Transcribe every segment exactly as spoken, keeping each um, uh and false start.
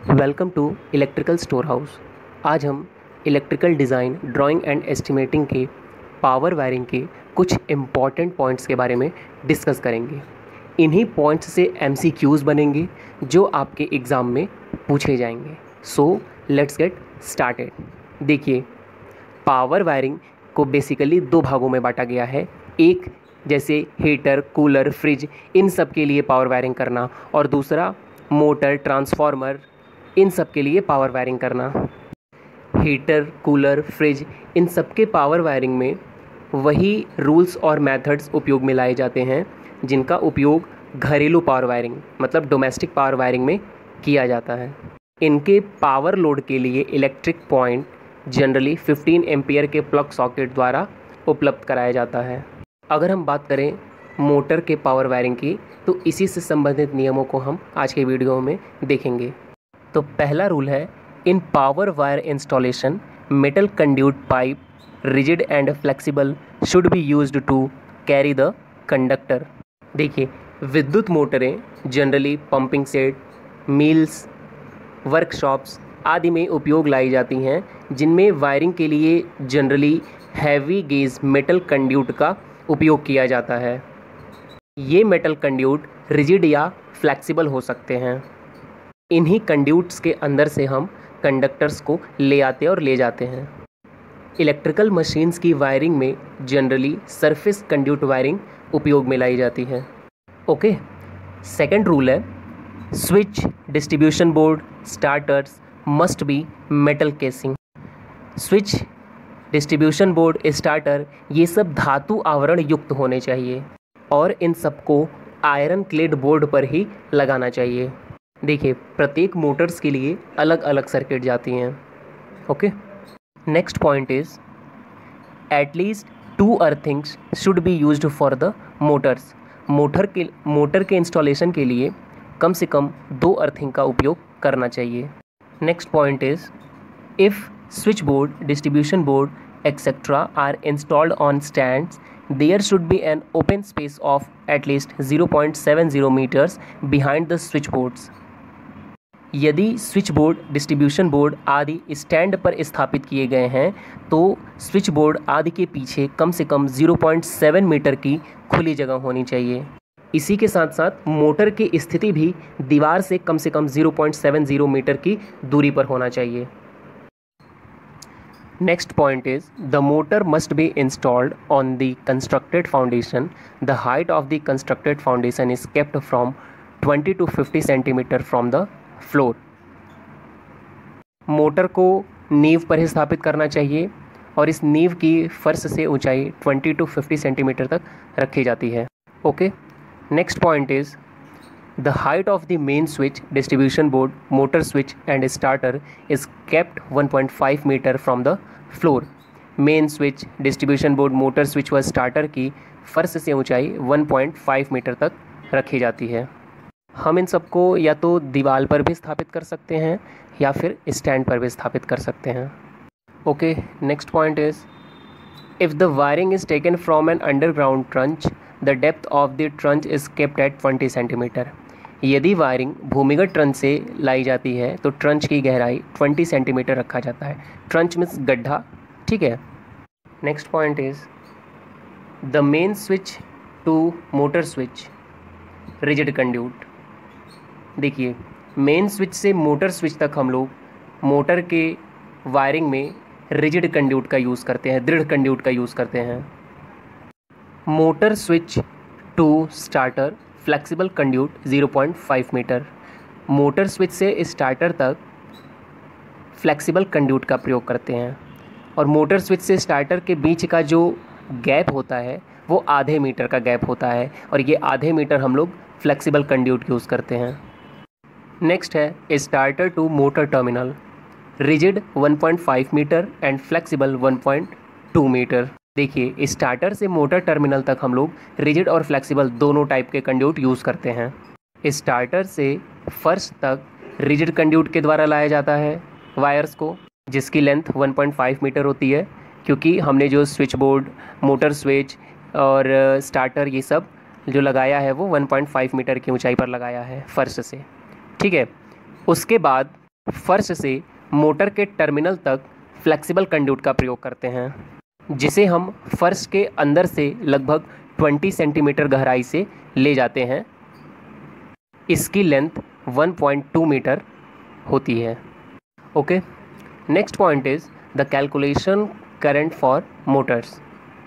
Welcome to electrical store house. आज हम electrical design, drawing and estimating के power wiring के कुछ इम्पॉर्टेंट पॉइंट्स के बारे में डिस्कस करेंगे। इन्हीं पॉइंट्स से एमसीक्यूज़ बनेंगे जो आपके एग्ज़ाम में पूछे जाएंगे। So let's get started. देखिए, पावर वायरिंग को बेसिकली दो भागों में बांटा गया है। एक जैसे हीटर, कूलर, फ्रिज, इन सब के लिए पावर वायरिंग करना, और दूसरा मोटर, ट्रांसफार्मर, इन सब के लिए पावर वायरिंग करना। हीटर, कूलर, फ्रिज, इन सब के पावर वायरिंग में वही रूल्स और मेथड्स उपयोग में लाए जाते हैं जिनका उपयोग घरेलू पावर वायरिंग मतलब डोमेस्टिक पावर वायरिंग में किया जाता है। इनके पावर लोड के लिए इलेक्ट्रिक पॉइंट जनरली पंद्रह एम्पियर के प्लग सॉकेट द्वारा उपलब्ध कराया जाता है। अगर हम बात करें मोटर के पावर वायरिंग की, तो इसी से संबंधित नियमों को हम आज के वीडियो में देखेंगे। तो पहला रूल है, in power wire installation metal conduit pipe rigid and flexible should be used to carry the conductor. देखिए, विद्युत मोटरें generally pumping set, mills, workshops आदि में उपयोग लाई जाती हैं, जिनमें वायरिंग के लिए generally heavy gauge metal conduit का उपयोग किया जाता है। ये मेटल कंड्यूट रिजिड या फ्लेक्सिबल हो सकते हैं। इन्हीं कंड्यूट्स के अंदर से हम कंडक्टर्स को ले आते और ले जाते हैं। इलेक्ट्रिकल मशीन्स की वायरिंग में जनरली सरफेस कंड्यूट वायरिंग उपयोग में लाई जाती है। ओके, सेकंड रूल है, switch, distribution board, starters must be metal casing. Switch, distribution board, starter ये सब धातु आवरण युक्त होने चाहिए और इन सबको आयरन क्लेड बोर्ड पर ही लगाना चाहिए। देखिए, प्रत्येक मोटर्स के लिए अलग अलग सर्किट जाती हैं। Okay, next point is at least two earthings should be used for the motors. Motor के मोटर के इंस्टॉलेशन के लिए कम से कम दो अर्थिंग का उपयोग करना चाहिए। Next point is if switch board, distribution board etcetera are installed on stands, there should be an open space of at least zero point seven zero meters behind the switch boards। यदि switch board, distribution board आदि stand पर स्थापित किए गए हैं तो switch board आदि के पीछे कम से कम ज़ीरो पॉइंट सेवन मीटर की खुली जगह होनी चाहिए। इसी के साथ साथ मोटर की स्थिति भी दीवार से कम से कम zero point seven zero metre की दूरी पर होना चाहिए। Next point is the motor must be installed on the constructed foundation. The height of the constructed foundation is kept from twenty to fifty centimeter from the floor। Motor को नींव पर ही स्थापित करना चाहिए और इस नींव की फर्श से ऊंचाई बीस टू पचास सेंटीमीटर तक रखी जाती है। Okay, next point is The height of the main switch, distribution board, motor switch and starter is kept one point five meter from the floor। Main switch, distribution board, motor switch व starter की फर्श से ऊंचाई one point five metre तक रखी जाती है। हम इन सबको या तो दीवार पर भी स्थापित कर सकते हैं या फिर स्टैंड पर भी स्थापित कर सकते हैं। Okay, next point is if the wiring is taken from an underground trench, the depth of the trench is kept at twenty centimetre. यदि वायरिंग भूमिगत ट्रंच से लाई जाती है तो ट्रंच की गहराई बीस सेंटीमीटर रखा जाता है। ट्रंच मीन्स गड्ढा, ठीक है। Next point is the main switch to motor switch rigid conduit. देखिए, मेन स्विच से मोटर स्विच तक हम लोग मोटर के वायरिंग में रिजिड कंड्यूट का यूज़ करते हैं, दृढ़ कंड्यूट का यूज़ करते हैं। Motor switch to starter flexible conduit zero point five metre. Motor switch से स्टार्टर तक फ्लेक्सिबल कंड्यूट का प्रयोग करते हैं और मोटर स्विच से स्टार्टर के बीच का जो गैप होता है वो आधे मीटर का गैप होता है और ये आधे मीटर हम लोग फ्लेक्सिबल कंड्यूट यूज़ करते हैं। नेक्स्ट है starter to motor terminal, rigid one point five metre and flexible one point two metre. देखिए, स्टार्टर से मोटर टर्मिनल तक हम लोग रिजिड और फ्लेक्सिबल दोनों टाइप के कंड्यूट यूज़ करते हैं। स्टार्टर से फर्श तक रिजिड कंड्यूट के द्वारा लाया जाता है वायर्स को, जिसकी length one point five metre होती है, क्योंकि हमने जो स्विच बोर्ड, मोटर स्विच और स्टार्टर ये सब जो लगाया है वो वन पॉइंट फाइव मीटर की ऊंचाई पर लगाया है फर्श से, ठीक है। उसके बाद फर्श से मोटर के टर्मिनल तक फ्लेक्सिबल कंड्यूट का प्रयोग करते हैं, जिसे हम फर्श के अंदर से लगभग बीस सेंटीमीटर गहराई से ले जाते हैं। इसकी लेंथ एक पॉइंट दो मीटर होती है। Okay, next point is the calculation current for motors.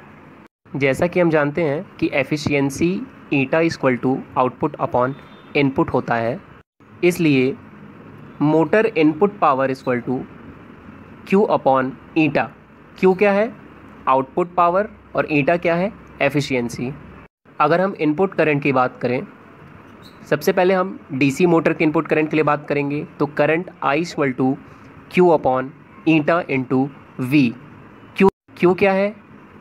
जैसा कि हम जानते हैं कि efficiency eta equal to output upon input होता है, इसलिए motor input power equal to Q upon eta. Q क्या है? आउटपुट पावर, और ईटा क्या है? एफिशिएंसी। अगर हम इनपुट करंट की बात करें, सबसे पहले हम डीसी मोटर के इनपुट करंट के लिए बात करेंगे, तो current I equal to Q upon eta into V. Q Q क्या है?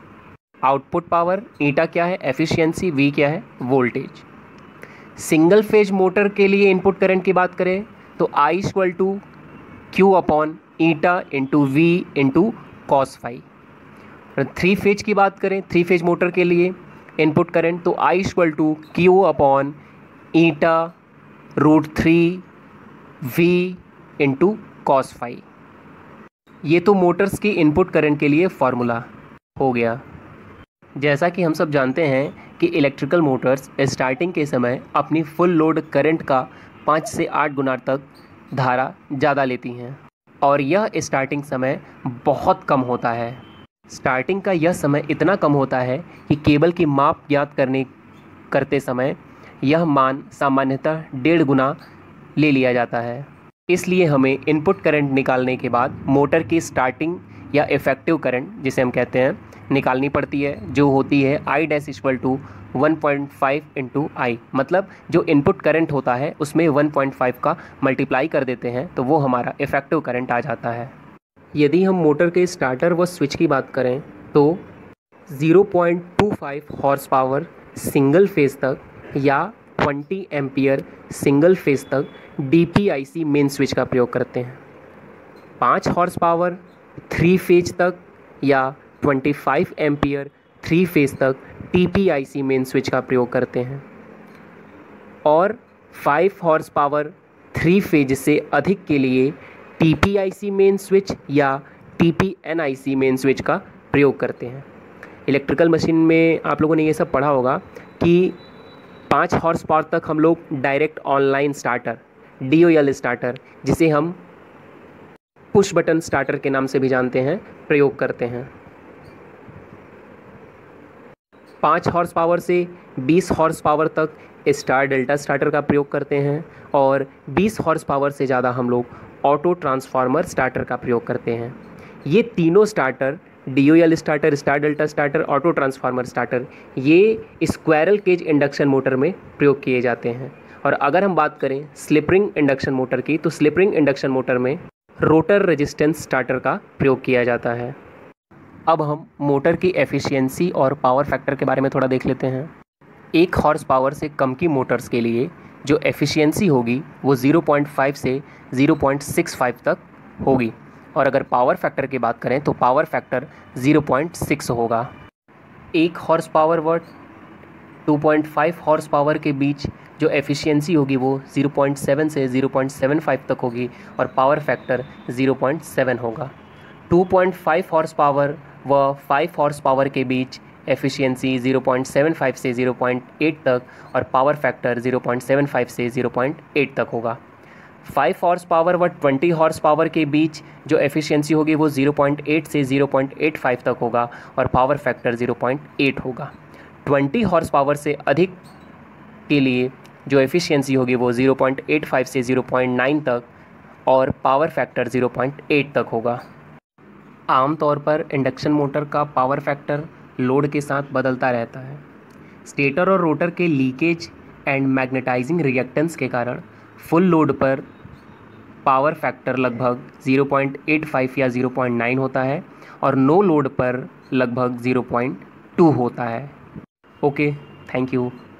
आउटपुट पावर, ईटा क्या है? एफिशिएंसी, वी क्या है? वोल्टेज। सिंगल फेज मोटर के लिए इनपुट करंट की बात करें तो I equal to Q upon eta into V into cos phi. Three phase की बात करें, थ्री फेज मोटर के लिए इनपुट करंट तो I equal to Q upon eta root three V into cos phi. ये तो मोटर्स की input current के लिए फॉर्मूला हो गया। जैसा कि हम सब जानते हैं कि इलेक्ट्रिकल मोटर्स स्टार्टिंग के समय अपनी फुल लोड करंट का पाँच से आठ गुना तक धारा ज़्यादा लेती हैं, और यह स्टार्टिंग समय बहुत कम होता है। स्टार्टिंग का यह समय इतना कम होता है कि केबल की माप ज्ञात करने करते समय यह मान सामान्यतः डेढ़ गुना ले लिया जाता है। इसलिए हमें इनपुट करंट निकालने के बाद मोटर की स्टार्टिंग या इफ़ेक्टिव करंट जिसे हम कहते हैं निकालनी पड़ती है, जो होती है I dash equal to one point five into I. मतलब जो इनपुट करंट होता है उसमें वन पॉइंट फाइव का मल्टीप्लाई कर देते हैं तो वो हमारा इफ़ेक्टिव करंट आ जाता है। यदि हम मोटर के स्टार्टर व स्विच की बात करें तो zero point two five horse power single phase तक या ट्वेंटी एम्पियर सिंगल फेज तक डीपीआईसी मेन स्विच का प्रयोग करते हैं। पाँच हॉर्स पावर थ्री फेज तक या पच्चीस एम्पियर थ्री फेज तक टीपीआईसी मेन स्विच का प्रयोग करते हैं, और five horse power three phase से अधिक के लिए टीपीआईसी मेन स्विच या टीपीएनआईसी मेन स्विच का प्रयोग करते हैं। इलेक्ट्रिकल मशीन में आप लोगों ने ये सब पढ़ा होगा कि पाँच हॉर्स पावर तक हम लोग direct online starter, DOL starter, जिसे हम पुश बटन स्टार्टर के नाम से भी जानते हैं, प्रयोग करते हैं। पाँच हॉर्स पावर से बीस हॉर्स पावर तक स्टार डेल्टा स्टार्टर का प्रयोग करते हैं, और बीस हॉर्स पावर से ज़्यादा हम लोग ऑटो ट्रांसफार्मर स्टार्टर का प्रयोग करते हैं। ये तीनों starter, DOL starter, star delta starter, auto transformer starter, ये स्क्वायरल केज इंडक्शन मोटर में प्रयोग किए जाते हैं। और अगर हम बात करें स्लिप रिंग इंडक्शन मोटर की, तो स्लिप रिंग इंडक्शन मोटर में रोटर रेजिस्टेंस स्टार्टर का प्रयोग किया जाता है। अब हम मोटर की एफिशिएंसी और पावर फैक्टर के बारे में थोड़ा देख लेते हैं। एक हॉर्स पावर से कम की मोटर्स के लिए जो एफिशिएंसी होगी वो ज़ीरो पॉइंट फाइव से ज़ीरो पॉइंट सिक्स फाइव तक होगी, और अगर पावर फैक्टर की बात करें तो power factor zero point six होगा। एक हॉर्स पावर व two point five horse power के बीच जो एफिशिएंसी होगी वो ज़ीरो पॉइंट सेवन से ज़ीरो पॉइंट सेवन फाइव तक होगी, और power factor zero point seven होगा। Two point five horse power व फाइव हॉर्स पावर के बीच efficiency zero point seven five से ज़ीरो पॉइंट एट तक, और power factor zero point seven five से ज़ीरो पॉइंट एट तक होगा। फाइव हॉर्स पावर व ट्वेंटी हॉर्स पावर के बीच जो एफिशिएंसी होगी वो ज़ीरो पॉइंट एट से ज़ीरो पॉइंट एट फाइव तक होगा, और power factor zero point eight होगा। ट्वेंटी हॉर्स पावर से अधिक के लिए जो एफिशिएंसी होगी वो ज़ीरो पॉइंट एट फाइव से ज़ीरो पॉइंट नाइन तक, और power factor zero point eight तक होगा। आमतौर पर इंडक्शन मोटर का पावर फैक्टर लोड के साथ बदलता रहता है। स्टेटर और रोटर के लीकेज एंड मैग्नेटाइजिंग रिएक्टेंस के कारण फुल लोड पर पावर फैक्टर लगभग ज़ीरो पॉइंट एट फाइव या ज़ीरो पॉइंट नाइन होता है, और नो लोड पर लगभग ज़ीरो पॉइंट टू होता है। Okay, thank you.